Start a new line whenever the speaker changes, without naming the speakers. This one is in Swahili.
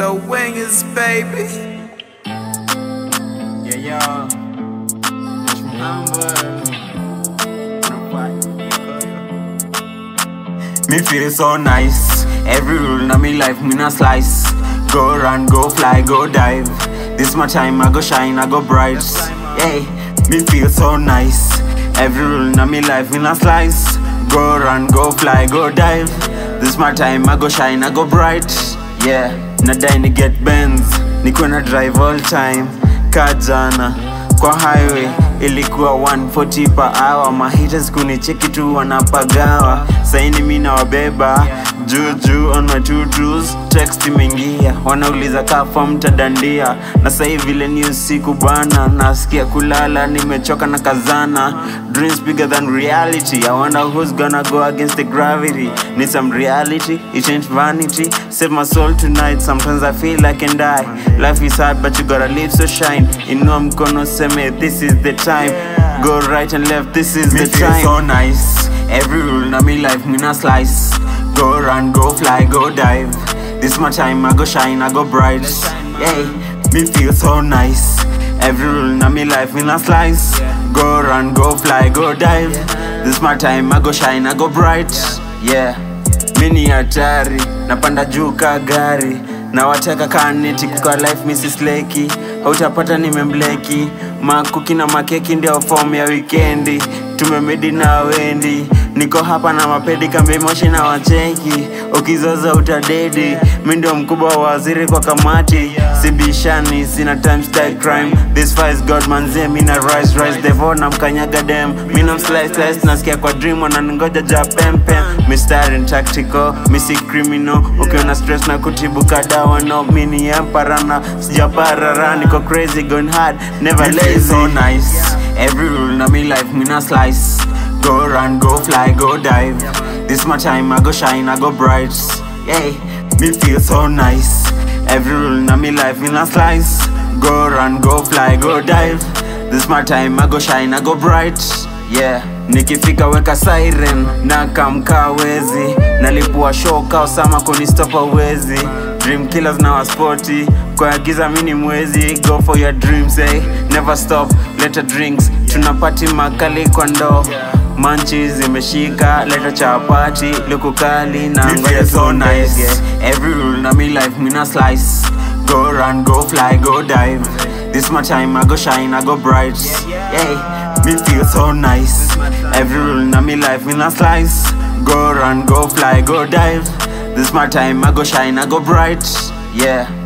the wingers, baby.
Yeah, me feel so nice. Every rule na me life, me na slice. Go run, go fly, go dive. This my time, I go shine, I go bright. Yeah, me feel so nice. Every rule na me life, me na slice. Go run, go fly, go dive. This my time, I go shine, I go bright. Yeah, nadai ni get Benz, niko na drive all time. Kajana kwa highway ilikuwa 140 per hour. Mahaters kunicheki tu wanapagawa. Saini mi na wabeba Juju on my tutus. Text imengia, wanauliza kafa mtadandia. Na sahi vile ni usiku bana, nasikia kulala, nimechoka na kazana. Dreams bigger than reality. I wonder who's gonna go against the gravity. Need some reality, it ain't vanity. Save my soul tonight, sometimes I feel I can die. Life is hard but you gotta live so shine. Inua mkono seme this is the time. Go right and left, this is the time. Me feel so nice. Every rule na me life, me na slice. Go run, go fly, go dive. This my time, I go shine, I go bright. Yeah, me feel so nice. Every rule na me life, me na slice. Go run, go fly, go dive. This my time, I go shine, I go bright. Yeah, mini hatari, napanda juu ka gari. Na wateka kaneti kwa life Mrs. Lakey. Hautapata nimembleki. Makuki na makeki ndio form ya weekendi. Tumemedi na wendi. Niko hapa na mapedi kambi moshi na wacheki. Ukizoza utadedi. Mi ndio mkubwa wa waziri kwa kamati. Sibishani, sina time style crime. This fight is God manze, mina rise devo na mkanyaga dem. Mina slice nasikia kwa dream wanangoja ja pempem. Mistari and tactical, misi criminal. Ukiona stress na kutibu kadawa no. Mini emparana, sijaparara. Niko crazy, going hard, never lazy. So nice. Every rule na me life, me na slice. Go run, go fly, go dive. This my time, I go shine, I go bright. Yeah, me feel so nice. Every rule na me life, me na slice. Go run, go fly, go dive. This my time, I go shine, I go bright. Yeah, nikifika weka siren na kamka wezi. Nalipua shoka Osama kunistopa wezi. Dream killers na waspoti. Kwa giza mini mwezi. Go for your dreams, eh. Never stop, leta drinks. Tunapati makali kwa ndo. Manchies imeshika, leta chapati. Luku kali na ngoja so nice. Every rule na me life, me na slice. Go run, go fly, go dive. This my time, I go shine, I go bright. Yeah, me feel so nice. Every rule na me life, me na slice. Go run, go fly, go dive. This my time, I go shine, I go bright. Yeah.